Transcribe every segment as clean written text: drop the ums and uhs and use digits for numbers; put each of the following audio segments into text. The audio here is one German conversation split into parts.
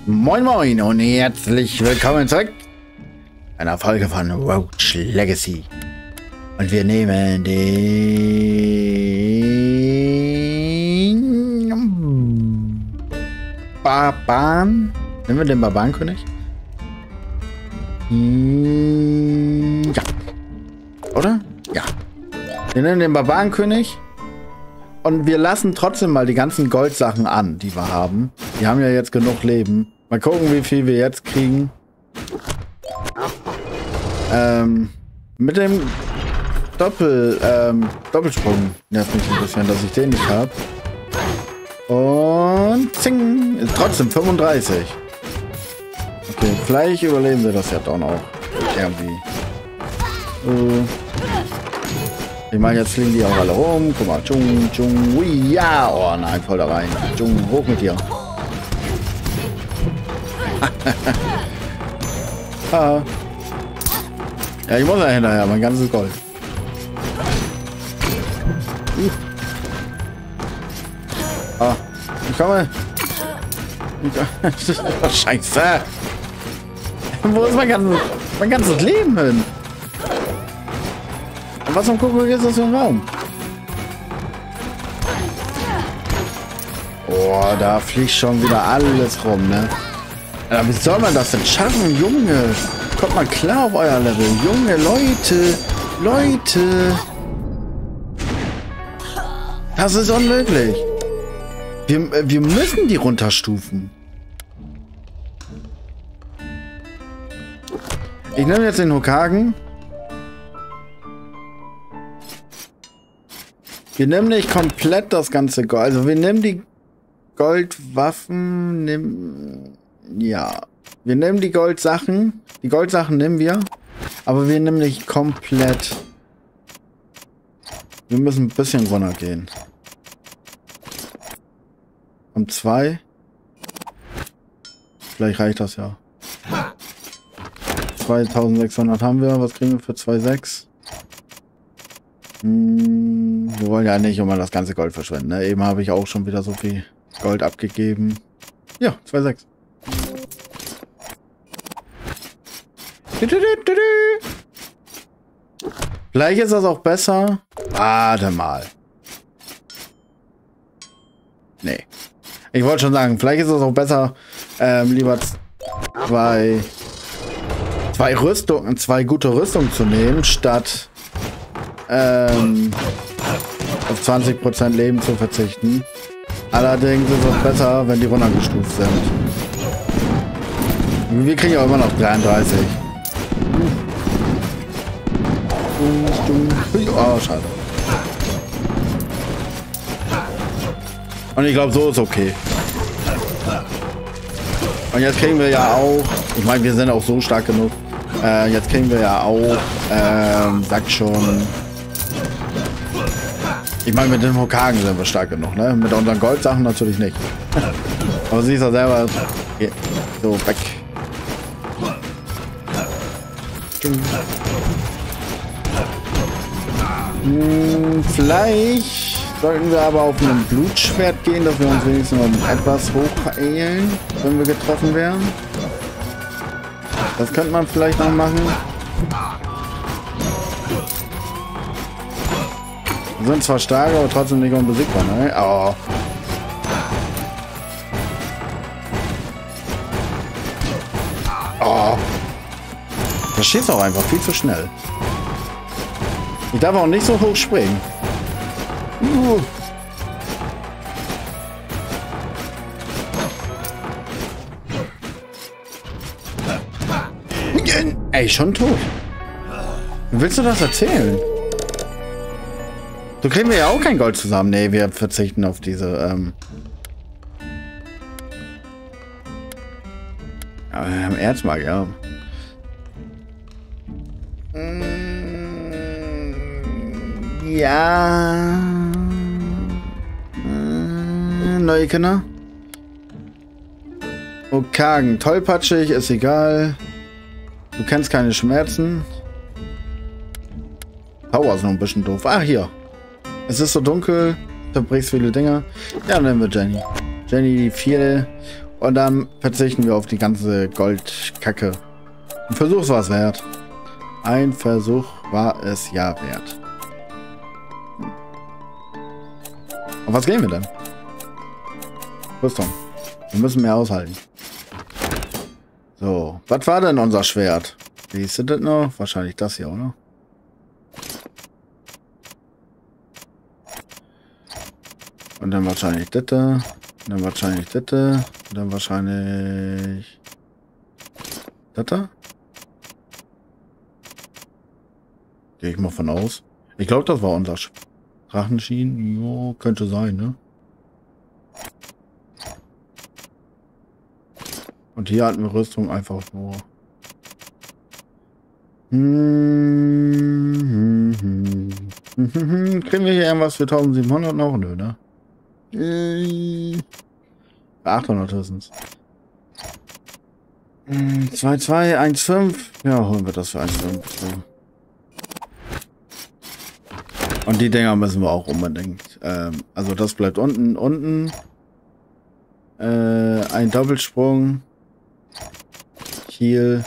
Moin Moin und herzlich willkommen zurück bei einer Folge von Roach Legacy. Und wir nehmen den Barbaren. Nehmen wir den Barbarenkönig? Ja. Oder? Ja. Wir nehmen den Barbarenkönig. Und wir lassen trotzdem mal die ganzen Goldsachen an, die wir haben. Die haben ja jetzt genug Leben. Mal gucken, wie viel wir jetzt kriegen. Mit dem Doppelsprung nervt mich ein bisschen, dass ich den nicht habe. Und zing, ist trotzdem 35. Okay, vielleicht überleben wir das ja doch noch. Irgendwie. Ich meine, jetzt fliegen die auch alle rum. Guck mal, tschung, tschung, ui, ja. Oh nein, voll da rein. Tschung, hoch mit dir. Ah. Ja, ich muss ja hinterher, mein ganzes Gold. Ah, ich komme. Scheiße. Wo ist mein ganzes Leben hin? Und was zum Kuckuck ist das für ein Raum? Oh, da fliegt schon wieder alles rum, ne? Ja, wie soll man das denn schaffen, Junge? Kommt mal klar auf euer Level. Junge, Leute. Das ist unmöglich. Wir müssen die runterstufen. Ich nehme jetzt den Hokagen. Wir nehmen nicht komplett das ganze Gold. Also wir nehmen die Goldwaffen. Ja. Wir nehmen die Goldsachen. Die Goldsachen nehmen wir. Aber wir nehmen nicht komplett. Wir müssen ein bisschen runtergehen. Um 2. Vielleicht reicht das ja. 2600 haben wir. Was kriegen wir für 2,6? Wir wollen ja nicht immer das ganze Gold verschwenden. Ne? Eben habe ich auch schon wieder so viel Gold abgegeben. Ja, 2,6. Vielleicht ist das auch besser. Warte mal. Nee. Ich wollte schon sagen, vielleicht ist es auch besser, lieber zwei gute Rüstungen zu nehmen, statt auf 20% Leben zu verzichten. Allerdings ist es besser, wenn die runtergestuft sind. Wir kriegen ja immer noch 33. Oh, schade. Und ich glaube, so ist okay. Und jetzt kriegen wir ja auch, ich meine, wir sind auch so stark genug. Jetzt kriegen wir ja auch, sagt schon, ich meine, mit den Hokagen sind wir stark genug, ne? Mit unseren Goldsachen natürlich nicht. Aber siehst du selber, hier, so weg. Vielleicht sollten wir aber auf ein Blutschwert gehen, dass wir uns wenigstens noch etwas hochheilen, wenn wir getroffen werden. Das könnte man vielleicht noch machen. Wir sind zwar stark, aber trotzdem nicht unbesiegbar, ne? Oh. Oh. Das schießt auch einfach viel zu schnell. Ich darf auch nicht so hoch springen. Ey, schon tot. Willst du das erzählen? So kriegen wir ja auch kein Gold zusammen. Nee, wir verzichten auf diese, aber wir haben Erzmark, ja. Ja. Neue Kinder. Hokagen. Tollpatschig, ist egal. Du kennst keine Schmerzen. Power ist noch ein bisschen doof. Ah, hier. Es ist so dunkel. Du brichst viele Dinge. Ja, dann nehmen wir Jenny. Jenny die 4. Und dann verzichten wir auf die ganze Goldkacke. Ein Versuch war es wert. Ein Versuch war es ja wert. Auf was gehen wir denn? Rüstung. Wir müssen mehr aushalten. So, was war denn unser Schwert? Wie ist das noch? Wahrscheinlich das hier, oder? Und dann wahrscheinlich das da. Und dann wahrscheinlich das da. Und dann wahrscheinlich das da. Gehe ich mal von aus. Ich glaube, das war unser Drachenschienen. Jo, könnte sein, ne? Und hier hatten wir Rüstung einfach nur. Kriegen wir hier irgendwas für 1700 noch? Nö, ne? 800 höchstens. 2,2, 1,5. Ja, holen wir das für 1,5. Und die Dinger müssen wir auch unbedingt. Also das bleibt unten. Ein Doppelsprung. Heal.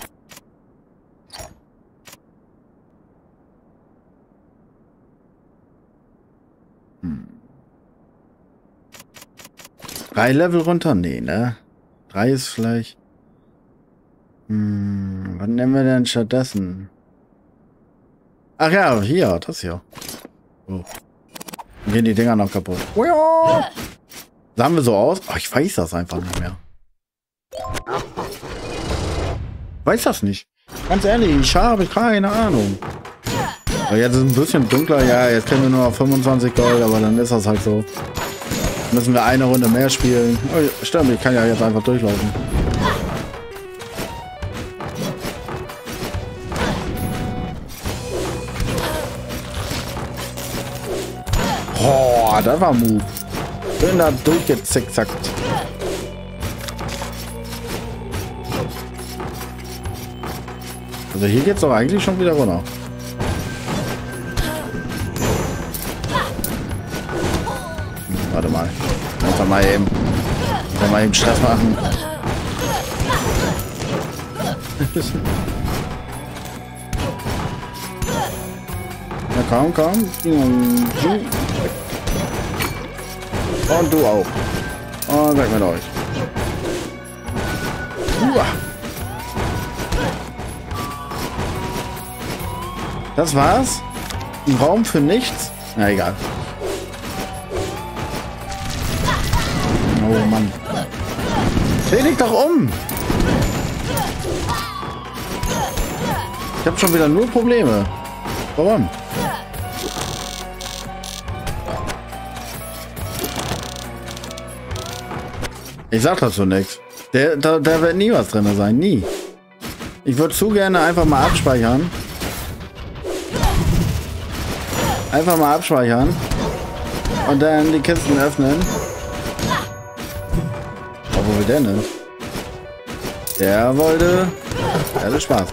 Drei Level runter? Nee, ne? 3 ist vielleicht. Was nehmen wir denn stattdessen? Ach ja, hier, das hier. Oh. Dann gehen die Dinger noch kaputt. Sahen wir so aus? Oh, ich weiß das einfach nicht mehr. Weiß das nicht. Ganz ehrlich, ich habe keine Ahnung. Aber jetzt ist es ein bisschen dunkler. Ja, jetzt können wir nur auf 25 Gold, aber dann ist das halt so. Müssen wir eine Runde mehr spielen. Oh, stimmt, ich kann ja jetzt einfach durchlaufen. Oh, das war Move. Schön da durchgezickzackt. Also hier geht's doch eigentlich schon wieder runter. Warte mal. Einfach mal eben Stress machen. Na komm, komm. Und du auch. Und weg mit euch. Das war's? Ein Raum für nichts? Na egal. Oh Mann. Dreh dich doch um! Ich habe schon wieder nur Probleme. Warum? Ich sag dazu nichts. Da wird nie was drin sein. Nie. Ich würde zu gerne einfach mal abspeichern. Einfach mal abspeichern. Und dann die Kisten öffnen. Aber wo will der denn? Der wollte... Der hatte Spaß.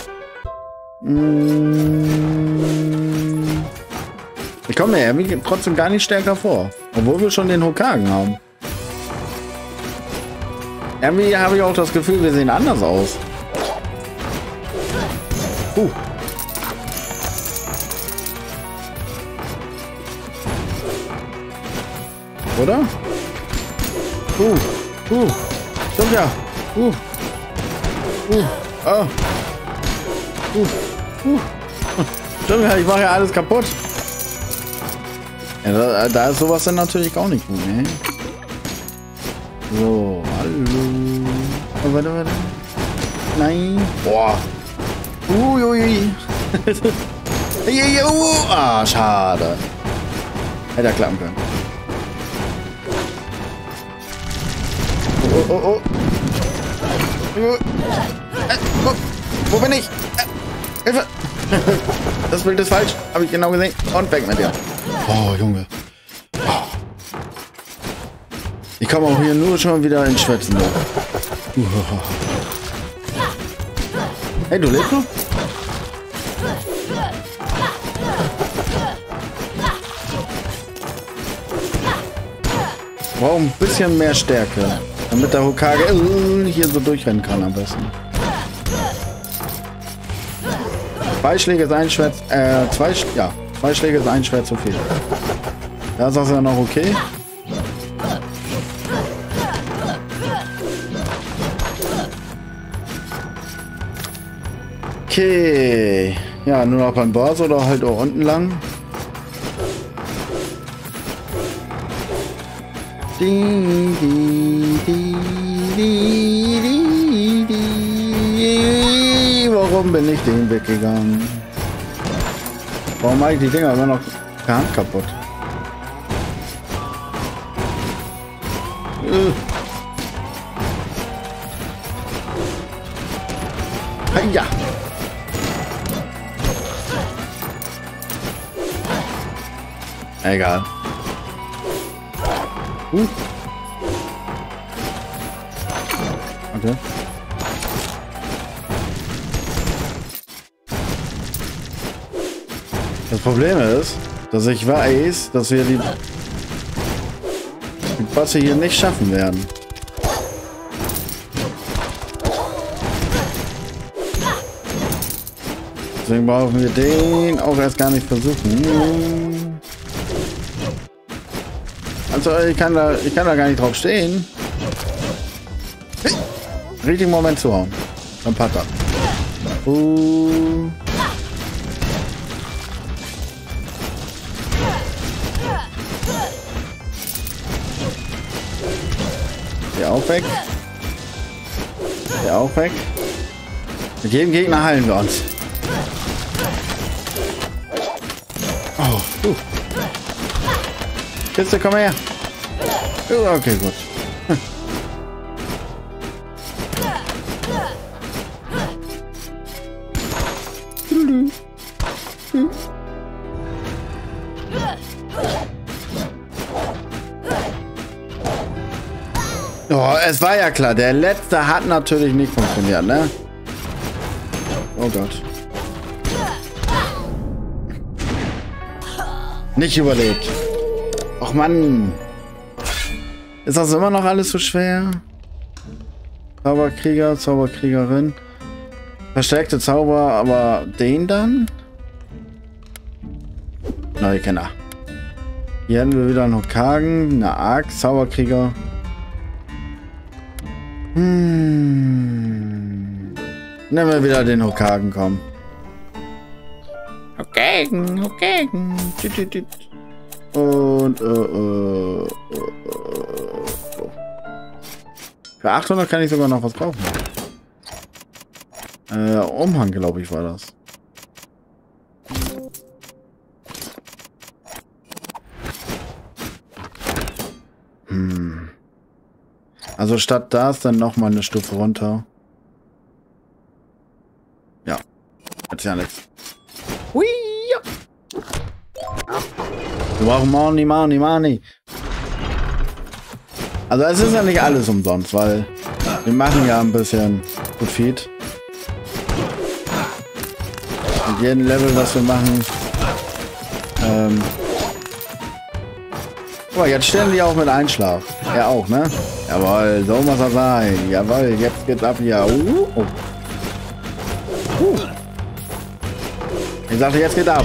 Ich komme mir irgendwie trotzdem gar nicht stärker vor. Obwohl wir schon den Hokage haben. Irgendwie habe ich auch das Gefühl, wir sehen anders aus. Oder? Stimmt ja. Stimmt ja, ich mache ja alles kaputt. Ja, da ist sowas dann natürlich auch nicht gut, ne? So, hallo. Oh, warte. Nein. Boah. Uiui. Ah, schade. Hätte er klappen können. Oh. Wo bin ich? Hilfe! Das Bild ist falsch. Habe ich genau gesehen. Und weg mit dir. Oh, Junge. Ich komme auch hier nur schon wieder ins Schwätzen. Hey, du lebst noch? Wow, ein bisschen mehr Stärke. Damit der Hokage hier so durchrennen kann am besten. 2 Schläge ist ein Schwert, 2 Schläge ist ein Schwert zu viel. Da ist das ja noch okay. Okay. Ja, nur noch beim Boss oder halt auch unten lang. Warum bin ich den Weg gegangen? Warum mache ich die Dinger immer noch per Hand kaputt? Ja. Egal. Okay. Das Problem ist, dass ich weiß, dass wir die Bosse hier nicht schaffen werden. Deswegen brauchen wir den auch erst gar nicht versuchen. Also ich kann da gar nicht drauf stehen. Richtigen Moment zu hauen. Dann Patter. Der auch weg. Der auch weg. Mit jedem Gegner heilen wir uns. Oh, Kiste, komm her. Okay, gut. Oh, es war ja klar, der letzte hat natürlich nicht funktioniert, ne? Oh Gott. Nicht überlebt. Och Mann. Ist das immer noch alles so schwer? Zauberkrieger, Zauberkriegerin. Verstärkte Zauber, aber den dann? Neue Kenner. Hier haben wir wieder einen Hokagen, eine Axt, Zauberkrieger. Nehmen wir wieder den Hokagen, komm. Hokagen. Und für 800 kann ich sogar noch was kaufen. Umhang, glaube ich, war das. Also statt das dann noch mal eine Stufe runter. Ja. Hat ja nichts. Hui! Wir brauchen Money. Also es ist ja nicht alles umsonst, weil wir machen ja ein bisschen Profit. Mit jedem Level, was wir machen. Aber jetzt stellen die auch mit Einschlaf. Er auch, ne? Jawohl, so muss er sein. Jawohl, jetzt geht's ab hier. Ich sagte, jetzt geht's ab.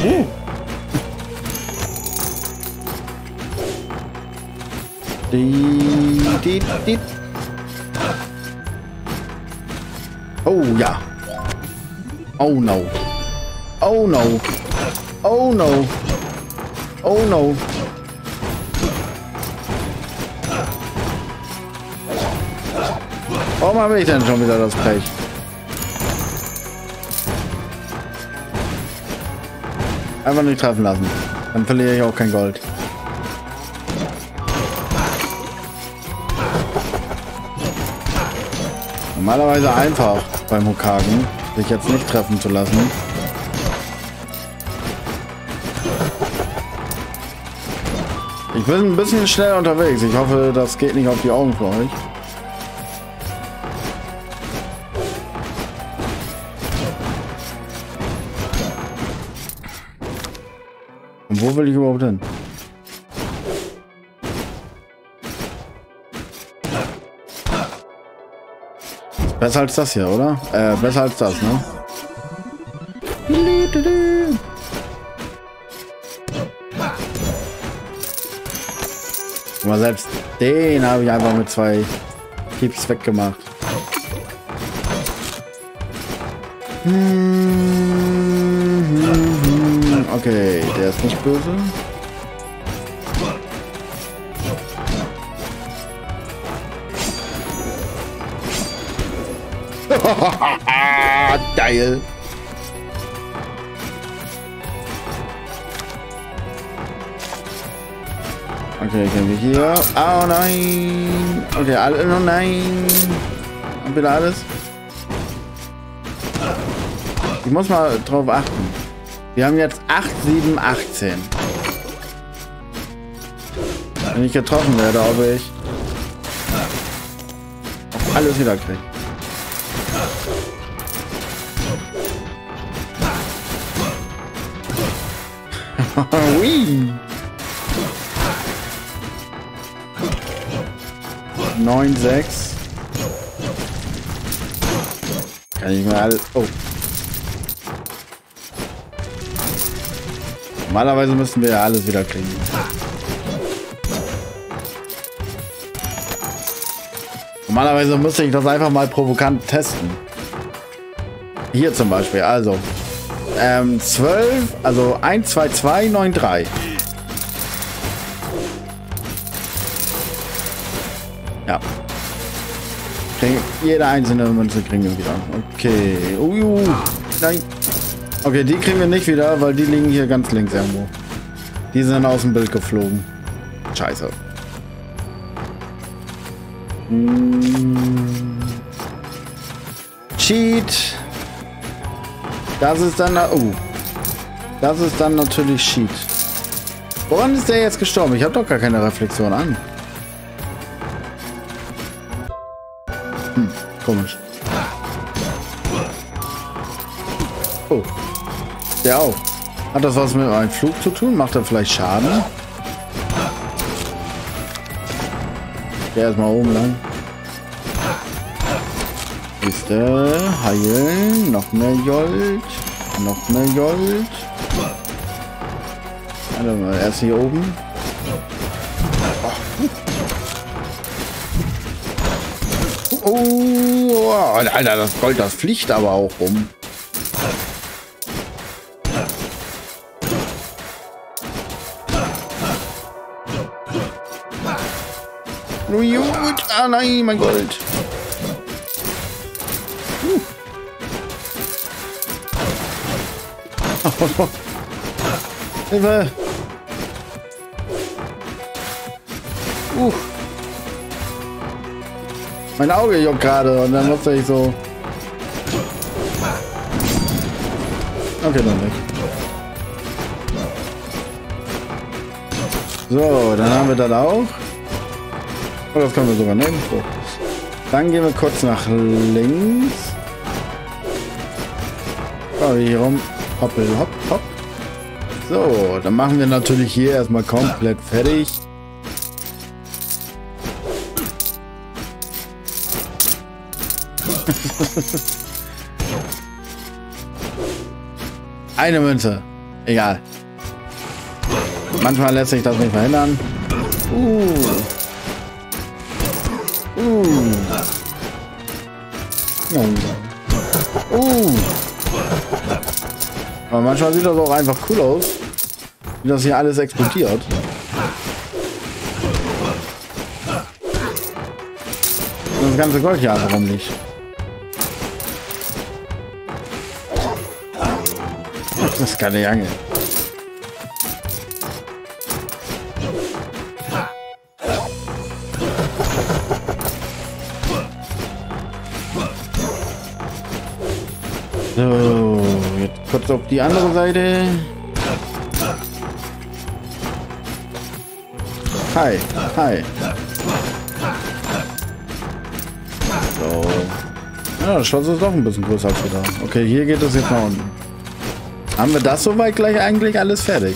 Oh ja. Oh no. Oh no. Oh no. Oh no. Warum habe ich denn schon wieder das Pech? Einfach nicht treffen lassen. Dann verliere ich auch kein Gold. Normalerweise einfach beim Hokagen, sich jetzt nicht treffen zu lassen. Ich bin ein bisschen schnell unterwegs. Ich hoffe, das geht nicht auf die Augen für euch. Und wo will ich überhaupt hin? Besser als das hier, oder? Besser als das, ne? Aber selbst den habe ich einfach mit 2 Keeps weggemacht. Okay, der ist nicht böse. Geil. Okay, können wir hier. Oh nein. Okay, alle. Oh nein. Und wieder alles. Ich muss mal drauf achten. Wir haben jetzt 8, 7, 18. Wenn ich getroffen werde, ob ich alles wieder kriege. Ui. 9, 6. Kann ich mal. Oh. Normalerweise müssen wir ja alles wieder kriegen. Normalerweise müsste ich das einfach mal provokant testen. Hier zum Beispiel, also 12, also 1, 2, 2, 9, 3. Ja. Jede einzelne Münze kriegen wir wieder. Okay. Nein. Okay, die kriegen wir nicht wieder, weil die liegen hier ganz links irgendwo. Die sind aus dem Bild geflogen. Scheiße. Cheat. Das ist dann... das ist dann natürlich Cheat. Woran ist der jetzt gestorben? Ich habe doch gar keine Reflexion an. Komisch. Oh. Der auch. Hat das was mit einem Flug zu tun? Macht er vielleicht Schaden? Der erstmal oben lang. Ist der heilen? Noch mehr Gold. Noch mehr Gold. Warte mal, erst hier oben. Oh, Alter, das Gold, das fliegt aber auch rum. Ah nein, mein Gold. Hilfe. Mein Auge juckt gerade und dann musste ich so. Okay, dann nicht. So, dann haben wir das auch. Oh, das können wir sogar nehmen. So. Dann gehen wir kurz nach links. So, hier rum. Hoppel, hopp, hopp. So, dann machen wir natürlich hier erstmal komplett fertig. Eine Münze. Egal. Manchmal lässt sich das nicht verhindern. Aber manchmal sieht das auch einfach cool aus, wie das hier alles explodiert. Und das ganze Gold hier einfach rumliegt. Das ist keine Jange. So, jetzt kurz auf die andere Seite. Hi, hi. So. Ja, das Schloss ist doch ein bisschen größer als wieder. Okay, hier geht es jetzt nach unten. Haben wir das soweit gleich eigentlich alles fertig?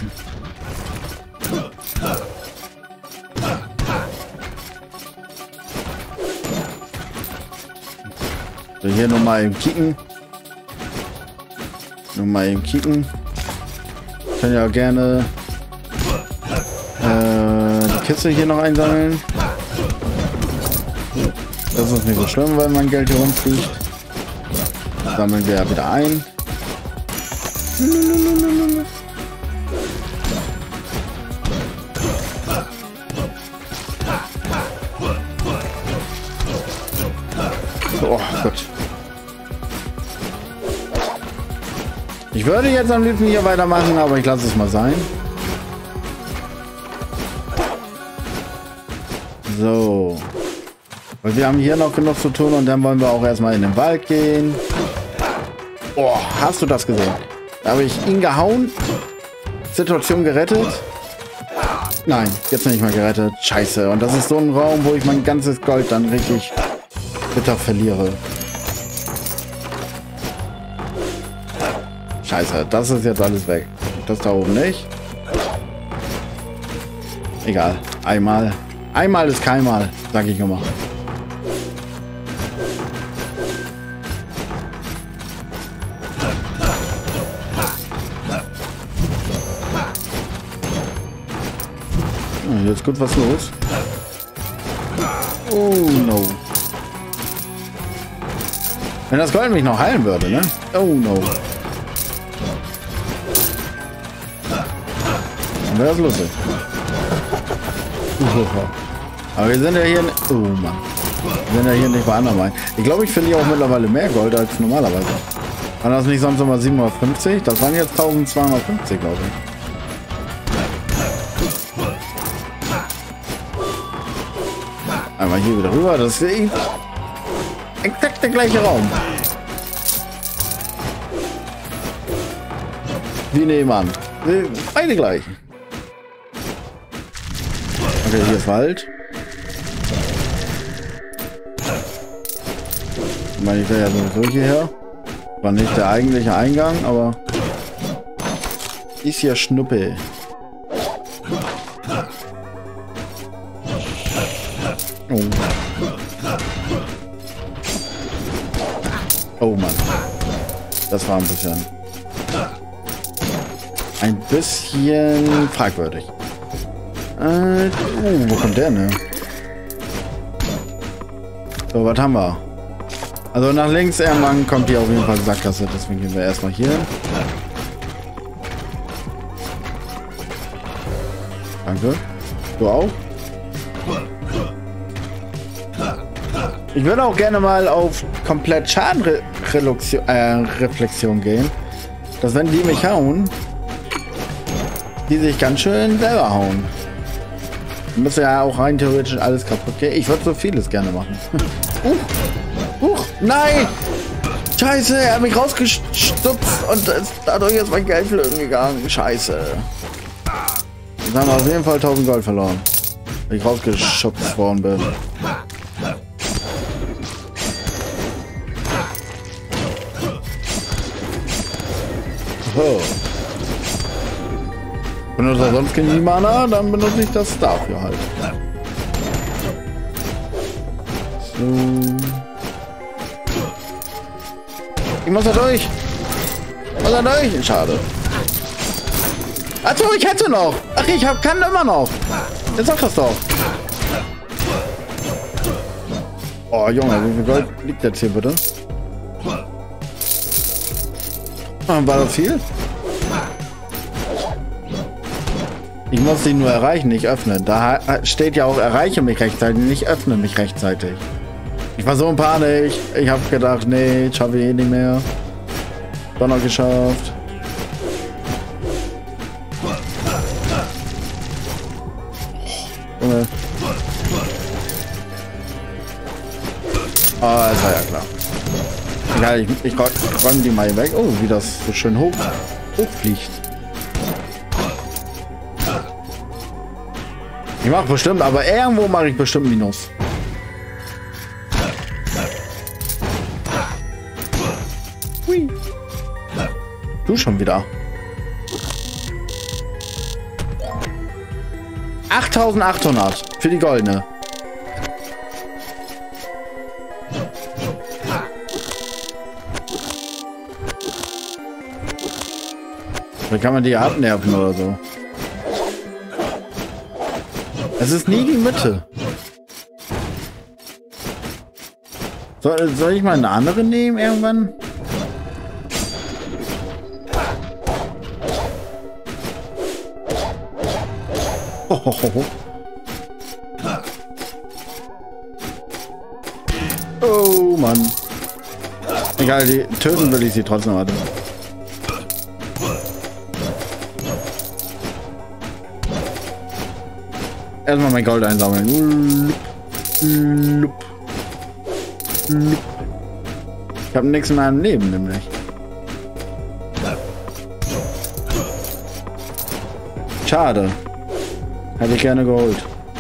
So, hier nochmal eben kicken. Nochmal eben kicken. Können ja gerne die Kiste hier noch einsammeln. Das ist nicht so schlimm, weil mein Geld hier rumfliegt. Sammeln wir ja wieder ein. Oh Gott. Ich würde jetzt am liebsten hier weitermachen, aber ich lasse es mal sein. So. Weil wir haben hier noch genug zu tun und dann wollen wir auch erstmal in den Wald gehen. Oh, hast du das gesehen? Da habe ich ihn gehauen. Situation gerettet. Nein, jetzt nicht mehr gerettet. Scheiße. Und das ist so ein Raum, wo ich mein ganzes Gold dann richtig bitter verliere. Scheiße, das ist jetzt alles weg. Das da oben nicht. Egal. Einmal. Einmal ist keinmal, sag ich immer. Jetzt gut was los. Oh no. Wenn das Gold mich noch heilen würde, ne? Oh no. Dann wäre das lustig. Aber wir sind ja hier... Oh Mann. Wir sind ja hier nicht bei anderen. Ich glaube, ich verliere auch mittlerweile mehr Gold als normalerweise. War das nicht sonst immer 750? Das waren jetzt 1250, glaube ich. Einmal hier wieder rüber. Das ist exakt der gleiche Raum. Wie nebenan. Beide gleich. Okay, hier ist Wald. Ich meine, ich will ja sowieso hierher. War nicht der eigentliche Eingang, aber ist ja Schnuppe. Oh. Oh Mann. Das war ein bisschen fragwürdig. Wo kommt der denn? So, was haben wir? Also nach links irgendwann kommt hier auf jeden Fall Sackgasse, deswegen gehen wir erstmal hier hin. Danke. Du auch? Ich würde auch gerne mal auf komplett Schadenreflexion gehen. Dass wenn die mich hauen, die sich ganz schön selber hauen. Müsste ja auch rein theoretisch alles kaputt gehen. Ich würde so vieles gerne machen. Nein! Scheiße, er hat mich rausgestupft und dadurch ist mein Geld flöten gegangen. Scheiße. Jetzt haben wir auf jeden Fall 1000 Gold verloren. Weil ich rausgeschubst worden bin. So. Benutze sonst kein Mana, dann benutze ich das dafür halt. So. Ich muss da durch. Schade. Achso, ich hätte noch. Ach, kann immer noch. Jetzt sag das doch. Oh, Junge, wie viel Gold liegt jetzt hier bitte? War das viel? Ich muss die nur erreichen, nicht öffnen. Da steht ja auch, erreiche mich rechtzeitig, nicht öffne mich rechtzeitig. Ich war so in Panik. Ich habe gedacht, nee, schaffe ich eh nicht mehr. Doch noch geschafft. Junge. Ah, das war ja klar. Ja, ich räume die mal weg. Oh, wie das so schön hochfliegt. Ich mache bestimmt, aber irgendwo mache ich bestimmt Minus. Hui. Du schon wieder. 8.800 für die goldene. Dann kann man die abnerven oder so. Es ist nie die Mitte. Soll ich mal eine andere nehmen irgendwann? Oh Mann. Egal, die töten will ich sie trotzdem. Warte. Erstmal mein Gold einsammeln. Ich habe nichts in meinem Leben, nämlich. Schade. Hätte ich gerne geholt.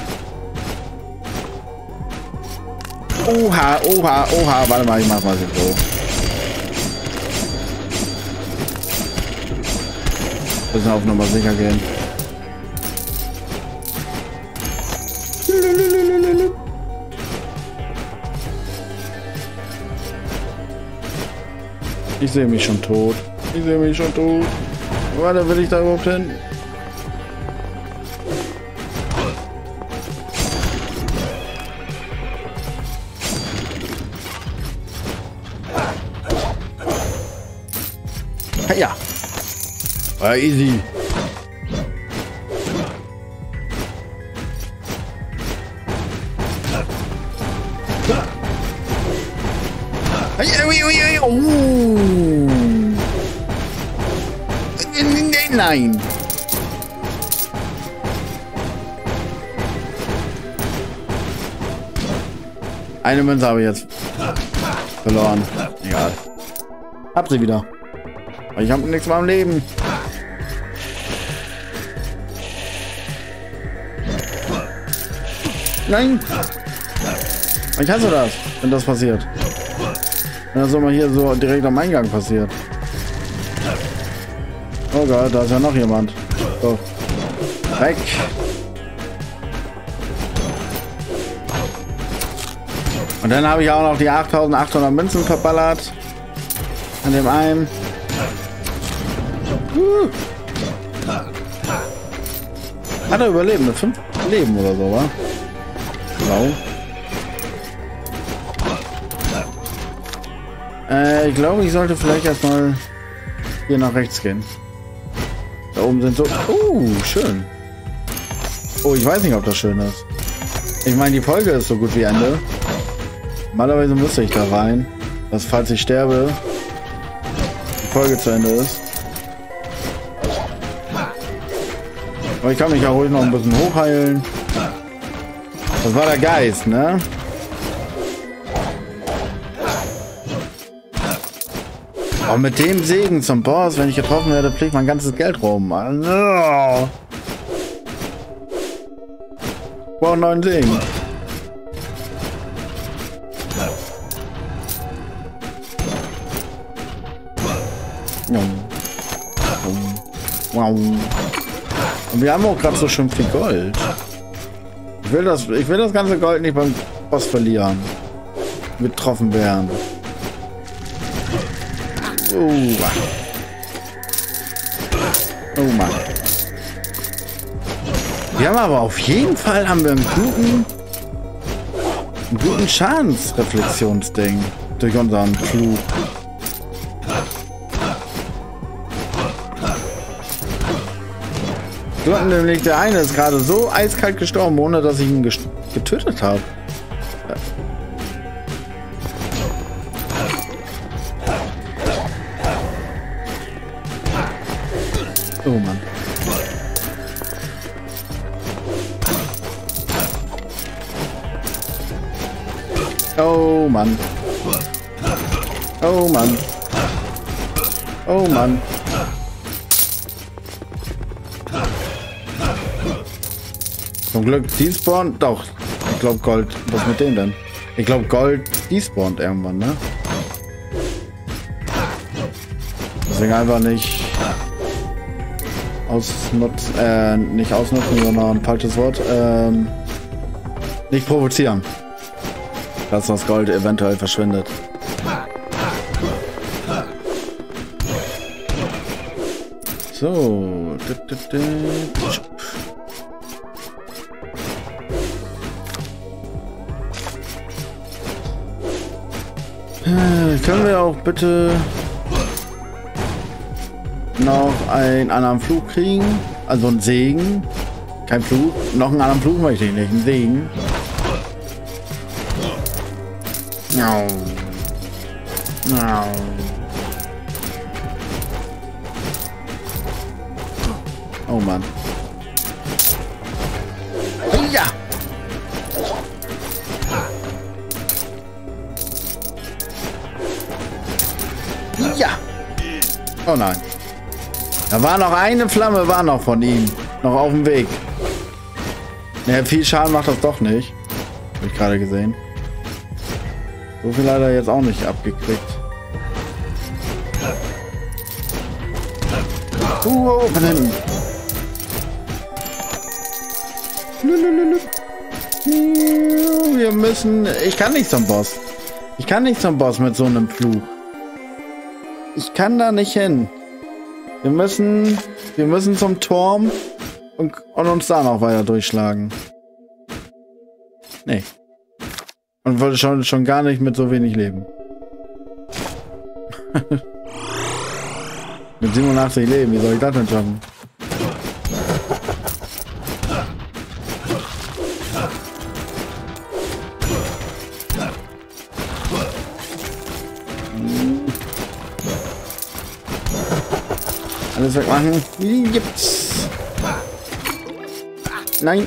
Oha, oha, oha. Warte mal, ich mach mal so. Müssen auf Nummer sicher gehen. Ich sehe mich schon tot. Ich sehe mich schon tot. Warte, will ich da überhaupt hin? Ja. War easy. Nein. Eine Münze habe ich jetzt verloren. Egal. Hab sie wieder. Ich habe nichts mehr am Leben. Nein. Ich hasse das, wenn das passiert. Wenn das so mal hier so direkt am Eingang passiert. Oh Gott, da ist ja noch jemand. So. Weg. Und dann habe ich auch noch die 8.800 Münzen verballert. An dem einen. Hat er überlebt mit 5 Leben oder so, wa? Genau. Ich glaube, ich sollte vielleicht erstmal hier nach rechts gehen. Da oben sind so... schön. Oh, ich weiß nicht, ob das schön ist. Ich meine, die Folge ist so gut wie Ende. Normalerweise müsste ich da rein, dass falls ich sterbe, die Folge zu Ende ist. Aber ich kann mich ja ruhig noch ein bisschen hochheilen. Das war der Geist, ne? Oh, mit dem Segen zum Boss, wenn ich getroffen werde, fliegt mein ganzes Geld rum. Oh. Wow, 9 Segen. Wow. Und wir haben auch gerade so schön viel Gold. Ich will das ganze Gold nicht beim Boss verlieren. Getroffen werden. Oh Mann. Wir haben aber auf jeden Fall einen guten Schadensreflexionsding durch unseren Flug. Nämlich der eine ist gerade so eiskalt gestorben, ohne dass ich ihn getötet habe. Oh Mann. Oh Mann. Oh Mann. Oh Mann. Zum Glück despawnt. Doch. Ich glaube Gold. Was mit dem denn? Ich glaube Gold despawnt irgendwann, ne? Deswegen einfach nicht nicht ausnutzen, sondern ein falsches Wort. Nicht provozieren. Dass das Gold eventuell verschwindet. So. Können wir auch bitte noch einen anderen Flug kriegen? Also einen Segen. Kein Flug. Noch einen anderen Flug möchte ich nicht. Einen Segen. No. No. Oh Mann. Ja. Ja. Oh nein. Da war noch eine Flamme, war noch von ihm. Noch auf dem Weg. Naja, viel Schaden macht das doch nicht. Habe ich gerade gesehen. So viel leider jetzt auch nicht abgekriegt. Von hinten. Wir müssen... Ich kann nicht zum Boss. Ich kann nicht zum Boss mit so einem Flug. Ich kann da nicht hin. Wir müssen zum Turm und uns da noch weiter durchschlagen. Nee. Und wollte schon gar nicht mit so wenig Leben. Mit 87 Leben, wie soll ich das denn schaffen? Alles wegmachen. Gibt's. Nein.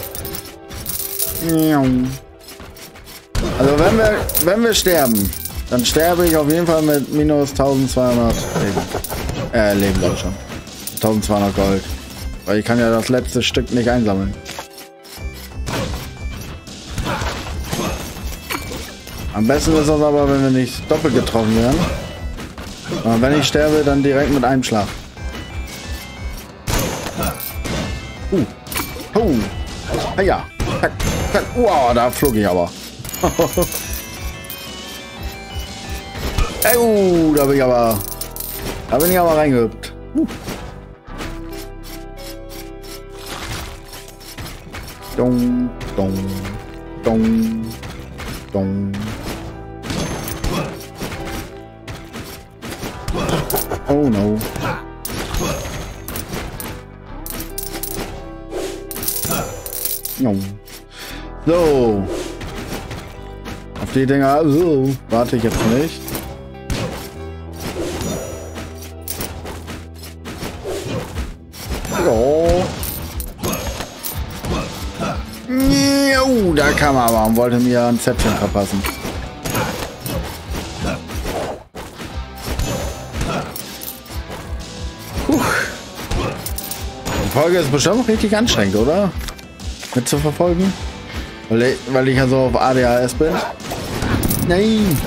Also wenn wir sterben, dann sterbe ich auf jeden Fall mit minus 1200 Leben. Leben glaube ich schon. 1200 Gold. Weil ich kann ja das letzte Stück nicht einsammeln. Am besten ist das aber, wenn wir nicht doppelt getroffen werden. Aber wenn ich sterbe, dann direkt mit einem Schlag. Ja. Wow, da flog ich aber. Ey, da bin ich aber reingehüpft. Dong, dong, dong, dong. Oh no. No. So. Auf die Dinger warte ich jetzt nicht. Da kam er aber und wollte mir ein Zäpfchen verpassen. Die Folge ist bestimmt richtig anstrengend, oder? Mit zu verfolgen? Weil ich ja so auf ADHS bin. Nein!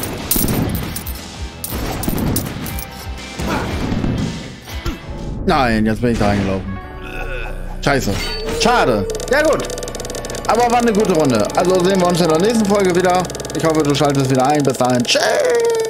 Nein, jetzt bin ich da reingelaufen. Scheiße. Schade. Ja gut. Aber war eine gute Runde. Also sehen wir uns in der nächsten Folge wieder. Ich hoffe, du schaltest wieder ein. Bis dahin. Tschüss.